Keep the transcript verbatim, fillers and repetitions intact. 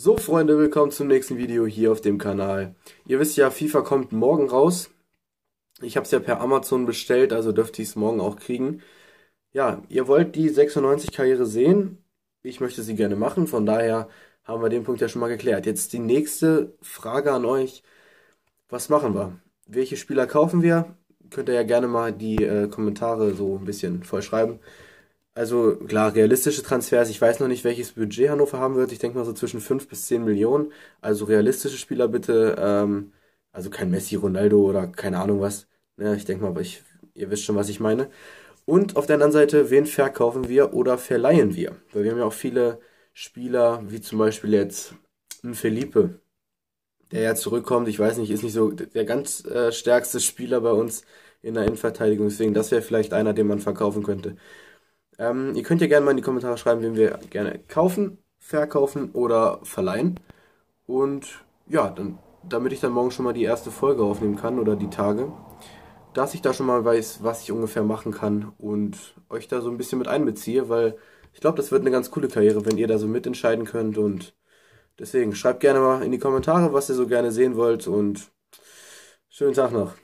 So Freunde, willkommen zum nächsten Video hier auf dem Kanal. Ihr wisst ja, FIFA kommt morgen raus. Ich habe es ja per Amazon bestellt, also dürfte ich es morgen auch kriegen. Ja, ihr wollt die sechsundneunzig Karriere sehen. Ich möchte sie gerne machen, von daher haben wir den Punkt ja schon mal geklärt. Jetzt die nächste Frage an euch. Was machen wir? Welche Spieler kaufen wir? Könnt ihr ja gerne mal die äh, Kommentare so ein bisschen vollschreiben. Also klar, realistische Transfers. Ich weiß noch nicht, welches Budget Hannover haben wird. Ich denke mal so zwischen fünf bis zehn Millionen. Also realistische Spieler bitte. Ähm, also kein Messi, Ronaldo oder keine Ahnung was. Ja, ich denke mal, aber ich, ihr wisst schon, was ich meine. Und auf der anderen Seite, wen verkaufen wir oder verleihen wir? Weil wir haben ja auch viele Spieler, wie zum Beispiel jetzt ein Felipe, der ja zurückkommt. Ich weiß nicht, ist nicht so der ganz äh, stärkste Spieler bei uns in der Innenverteidigung. Deswegen, das wäre vielleicht einer, den man verkaufen könnte. Ähm, ihr könnt ja gerne mal in die Kommentare schreiben, wen wir gerne kaufen, verkaufen oder verleihen. Und ja, dann, damit ich dann morgen schon mal die erste Folge aufnehmen kann oder die Tage, dass ich da schon mal weiß, was ich ungefähr machen kann und euch da so ein bisschen mit einbeziehe, weil ich glaube, das wird eine ganz coole Karriere, wenn ihr da so mitentscheiden könnt. Und deswegen schreibt gerne mal in die Kommentare, was ihr so gerne sehen wollt und schönen Tag noch.